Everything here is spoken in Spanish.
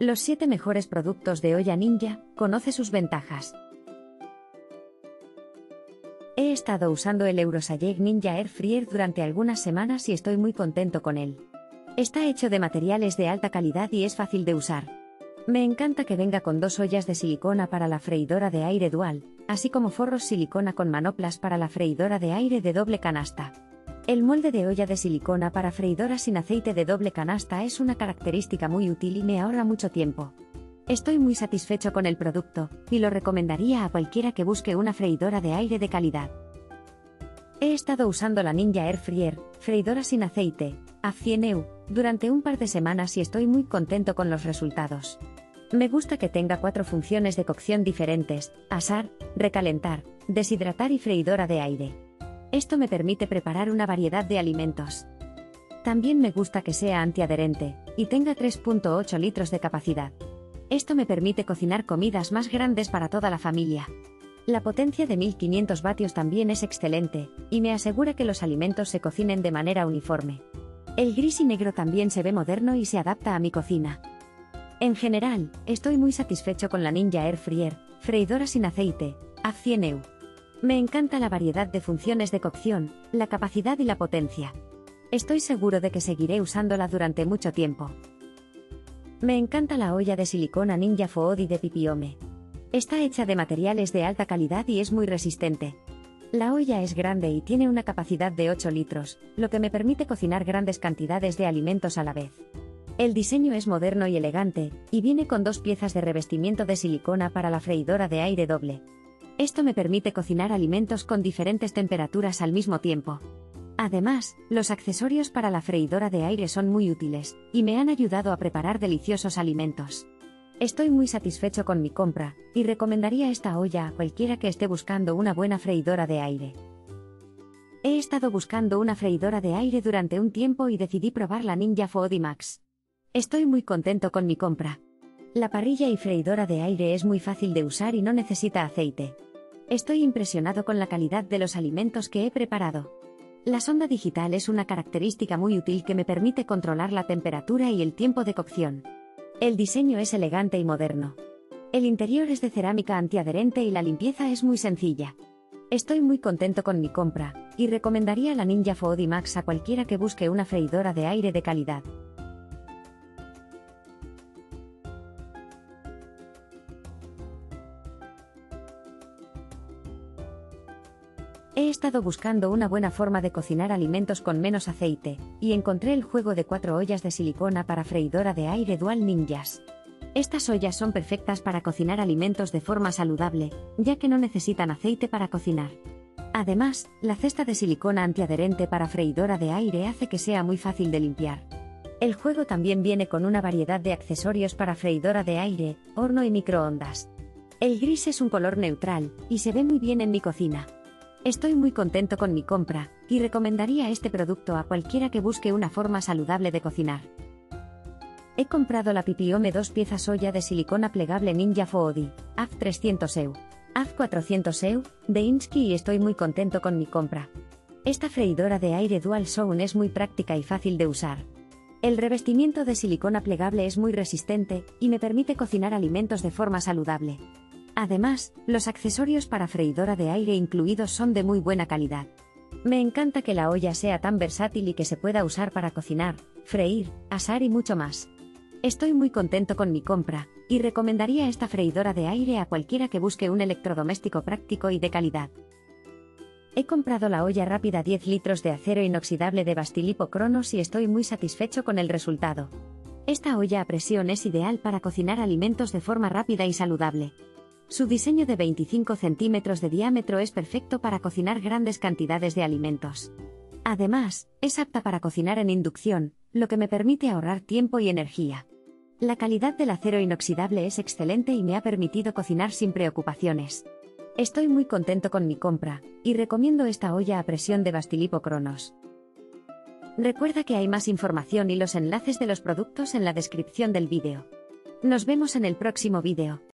Los 7 mejores productos de olla Ninja, conoce sus ventajas. He estado usando el Eurosage Ninja Air Fryer durante algunas semanas y estoy muy contento con él. Está hecho de materiales de alta calidad y es fácil de usar. Me encanta que venga con 2 ollas de silicona para la freidora de aire dual, así como forros silicona con manoplas para la freidora de aire de doble canasta. El molde de olla de silicona para freidora sin aceite de doble canasta es una característica muy útil y me ahorra mucho tiempo. Estoy muy satisfecho con el producto, y lo recomendaría a cualquiera que busque una freidora de aire de calidad. He estado usando la Ninja Air Fryer, freidora sin aceite, A100 durante un par de semanas y estoy muy contento con los resultados. Me gusta que tenga 4 funciones de cocción diferentes: asar, recalentar, deshidratar y freidora de aire. Esto me permite preparar una variedad de alimentos. También me gusta que sea antiadherente, y tenga 3.8 litros de capacidad. Esto me permite cocinar comidas más grandes para toda la familia. La potencia de 1500 vatios también es excelente, y me asegura que los alimentos se cocinen de manera uniforme. El gris y negro también se ve moderno y se adapta a mi cocina. En general, estoy muy satisfecho con la Ninja Air Fryer, freidora sin aceite, A100 Me encanta la variedad de funciones de cocción, la capacidad y la potencia. Estoy seguro de que seguiré usándola durante mucho tiempo. Me encanta la olla de silicona Ninja Foodi de Pipiome. Está hecha de materiales de alta calidad y es muy resistente. La olla es grande y tiene una capacidad de 8 litros, lo que me permite cocinar grandes cantidades de alimentos a la vez. El diseño es moderno y elegante, y viene con 2 piezas de revestimiento de silicona para la freidora de aire doble. Esto me permite cocinar alimentos con diferentes temperaturas al mismo tiempo. Además, los accesorios para la freidora de aire son muy útiles, y me han ayudado a preparar deliciosos alimentos. Estoy muy satisfecho con mi compra, y recomendaría esta olla a cualquiera que esté buscando una buena freidora de aire. He estado buscando una freidora de aire durante un tiempo y decidí probar la Ninja Foodi Max. Estoy muy contento con mi compra. La parrilla y freidora de aire es muy fácil de usar y no necesita aceite. Estoy impresionado con la calidad de los alimentos que he preparado. La sonda digital es una característica muy útil que me permite controlar la temperatura y el tiempo de cocción. El diseño es elegante y moderno. El interior es de cerámica antiadherente y la limpieza es muy sencilla. Estoy muy contento con mi compra, y recomendaría la Ninja Foodi Max a cualquiera que busque una freidora de aire de calidad. He estado buscando una buena forma de cocinar alimentos con menos aceite, y encontré el juego de 4 ollas de silicona para freidora de aire dual Ninjas. Estas ollas son perfectas para cocinar alimentos de forma saludable, ya que no necesitan aceite para cocinar. Además, la cesta de silicona antiadherente para freidora de aire hace que sea muy fácil de limpiar. El juego también viene con una variedad de accesorios para freidora de aire, horno y microondas. El gris es un color neutral, y se ve muy bien en mi cocina. Estoy muy contento con mi compra, y recomendaría este producto a cualquiera que busque una forma saludable de cocinar. He comprado la Pipiome 2 piezas olla de silicona plegable Ninja Foodi, AF300 AF400 de Insky y estoy muy contento con mi compra. Esta freidora de aire Dual Zone es muy práctica y fácil de usar. El revestimiento de silicona plegable es muy resistente, y me permite cocinar alimentos de forma saludable. Además, los accesorios para freidora de aire incluidos son de muy buena calidad. Me encanta que la olla sea tan versátil y que se pueda usar para cocinar, freír, asar y mucho más. Estoy muy contento con mi compra, y recomendaría esta freidora de aire a cualquiera que busque un electrodoméstico práctico y de calidad. He comprado la olla rápida 10 litros de acero inoxidable de Bastilipo Kronos y estoy muy satisfecho con el resultado. Esta olla a presión es ideal para cocinar alimentos de forma rápida y saludable. Su diseño de 25 centímetros de diámetro es perfecto para cocinar grandes cantidades de alimentos. Además, es apta para cocinar en inducción, lo que me permite ahorrar tiempo y energía. La calidad del acero inoxidable es excelente y me ha permitido cocinar sin preocupaciones. Estoy muy contento con mi compra, y recomiendo esta olla a presión de Bastilipo Kronos. Recuerda que hay más información y los enlaces de los productos en la descripción del vídeo. Nos vemos en el próximo vídeo.